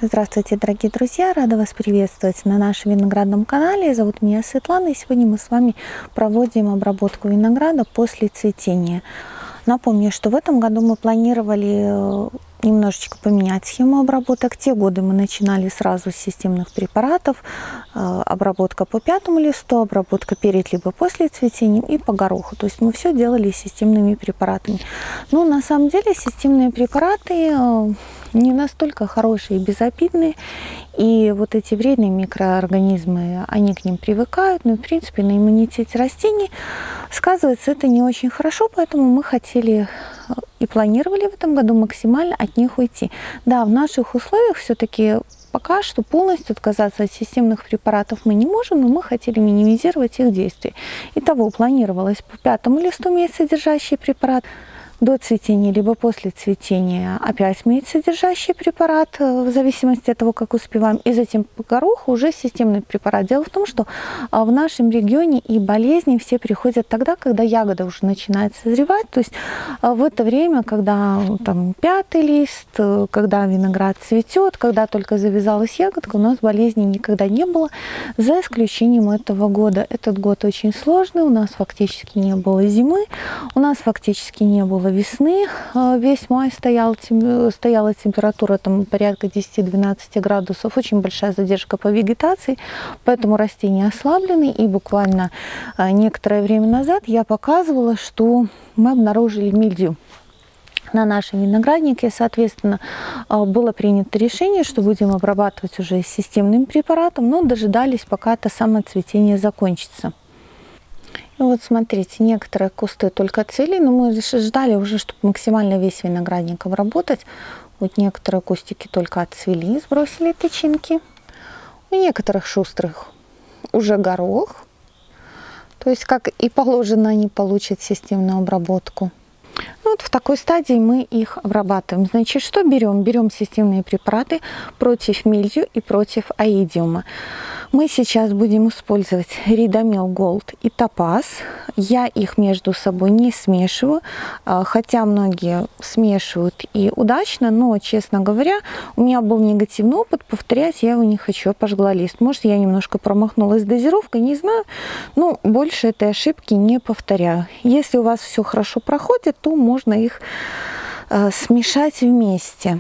Здравствуйте, дорогие друзья! Рада вас приветствовать на нашем виноградном канале. Зовут меня Светлана, и сегодня мы с вами проводим обработку винограда после цветения. Напомню, что в этом году мы планировали немножечко поменять схему обработок. Те годы мы начинали сразу с системных препаратов. Обработка по пятому листу, обработка перед либо после цветения и по гороху. То есть мы все делали системными препаратами. Но на самом деле системные препараты не настолько хорошие и безобидные. И вот эти вредные микроорганизмы, они к ним привыкают. Но в принципе на иммунитете растений сказывается это не очень хорошо. Поэтому мы хотели и планировали в этом году максимально от них уйти. Да, в наших условиях все-таки пока что полностью отказаться от системных препаратов мы не можем, но мы хотели минимизировать их действие. Итого планировалось по пятому листу медь-содержащий препарат, до цветения либо после цветения опять медь-содержащий препарат, в зависимости от того, как успеваем, и затем по гороху уже системный препарат. Дело в том, что в нашем регионе и болезни все приходят тогда, когда ягода уже начинает созревать, то есть в это время, когда там пятый лист, когда виноград цветет, когда только завязалась ягодка, у нас болезней никогда не было, за исключением этого года. Этот год очень сложный, у нас фактически не было зимы, у нас фактически не было весны, весь май стояла температура там порядка 10-12 градусов, очень большая задержка по вегетации, поэтому растения ослаблены, и буквально некоторое время назад я показывала, что мы обнаружили мильдию на нашем винограднике. Соответственно, было принято решение, что будем обрабатывать уже системным препаратом, но дожидались, пока это самоцветение закончится. И вот смотрите, некоторые кусты только цвели, но мы ждали уже, чтобы максимально весь виноградник обработать. Вот некоторые кустики только отцвели, сбросили тычинки. У некоторых шустрых уже горох. То есть, как и положено, они получат системную обработку. Вот в такой стадии мы их обрабатываем. Значит, что берем? Берем системные препараты против мильдию и против аидиума. Мы сейчас будем использовать Ридомил Голд и Топаз. Я их между собой не смешиваю, хотя многие смешивают и удачно, но, честно говоря, у меня был негативный опыт, повторять я его не хочу, я пожгла лист. Может, я немножко промахнулась с дозировкой, не знаю, но больше этой ошибки не повторяю. Если у вас все хорошо проходит, то можно их смешать вместе.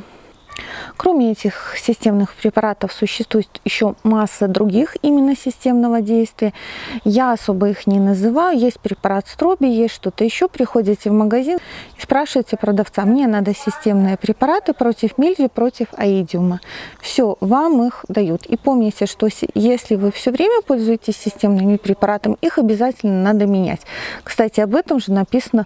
Кроме этих системных препаратов существует еще масса других именно системного действия. Я особо их не называю. Есть препарат Строби, есть что-то еще. Приходите в магазин и спрашиваете продавца: мне надо системные препараты против мильдию, против аидиума. Все, вам их дают. И помните, что если вы все время пользуетесь системными препаратами, их обязательно надо менять. Кстати, об этом же написано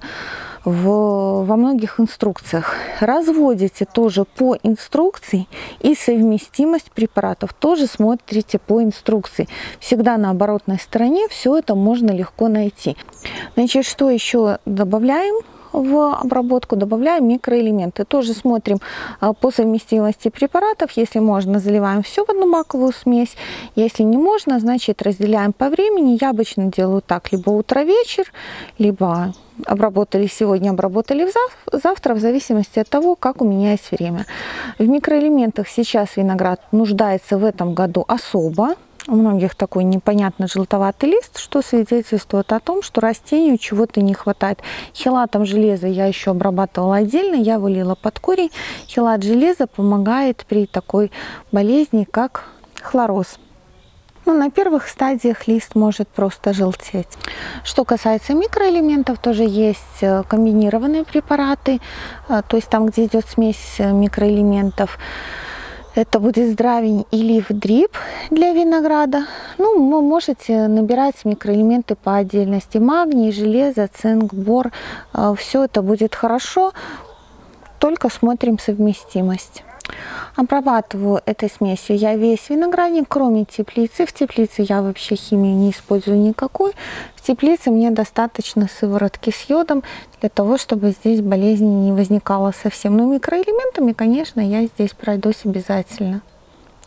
во многих инструкциях. Разводите тоже по инструкции, и совместимость препаратов тоже смотрите по инструкции. Всегда на оборотной стороне все это можно легко найти. Значит, что еще добавляем в обработку? Добавляем микроэлементы. Тоже смотрим по совместимости препаратов. Если можно, заливаем все в одну маковую смесь. Если не можно, значит разделяем по времени. Я обычно делаю так: либо утро-вечер, либо обработали сегодня, обработали завтра, в зависимости от того, как у меня есть время. В микроэлементах сейчас виноград нуждается в этом году особо. У многих такой непонятно желтоватый лист, что свидетельствует о том, что растению чего-то не хватает. Хелатом железа я еще обрабатывала отдельно, я вылила под корень. Хелат железа помогает при такой болезни, как хлороз. Но на первых стадиях лист может просто желтеть. Что касается микроэлементов, тоже есть комбинированные препараты, то есть там, где идет смесь микроэлементов. Это будет здравень и лив-дрип для винограда. Ну, вы можете набирать микроэлементы по отдельности: магний, железо, цинк, бор. Все это будет хорошо, только смотрим совместимость. Обрабатываю этой смесью я весь виноградник, кроме теплицы. В теплице я вообще химию не использую никакой. В теплице мне достаточно сыворотки с йодом для того, чтобы здесь болезни не возникало совсем. Но микроэлементами, конечно, я здесь пройдусь обязательно.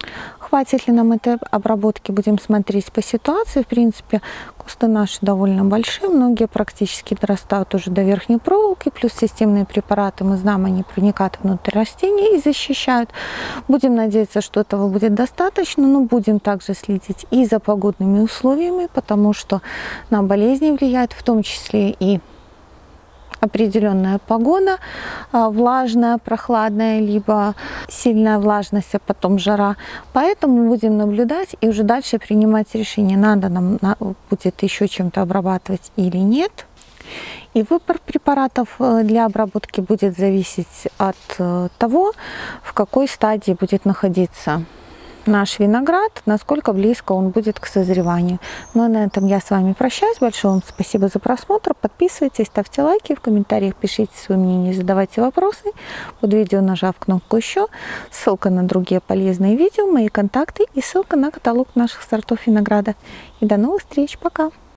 хватит ли нам этой обработки, будем смотреть по ситуации. В принципе, кусты наши довольно большие, многие практически дорастают уже до верхней проволоки, плюс системные препараты, мы знаем, они проникают внутрь растения и защищают. Будем надеяться, что этого будет достаточно, но будем также следить и за погодными условиями, потому что на болезни влияет в том числе и определенная погода, влажная, прохладная, либо сильная влажность, а потом жара. Поэтому будем наблюдать и уже дальше принимать решение, надо нам будет еще чем-то обрабатывать или нет. И выбор препаратов для обработки будет зависеть от того, в какой стадии будет находиться наш виноград, насколько близко он будет к созреванию. Ну а на этом я с вами прощаюсь. Большое вам спасибо за просмотр. Подписывайтесь, ставьте лайки, в комментариях пишите свое мнение, задавайте вопросы. Под видео нажав кнопку «Еще», ссылка на другие полезные видео, мои контакты и ссылка на каталог наших сортов винограда. И до новых встреч. Пока!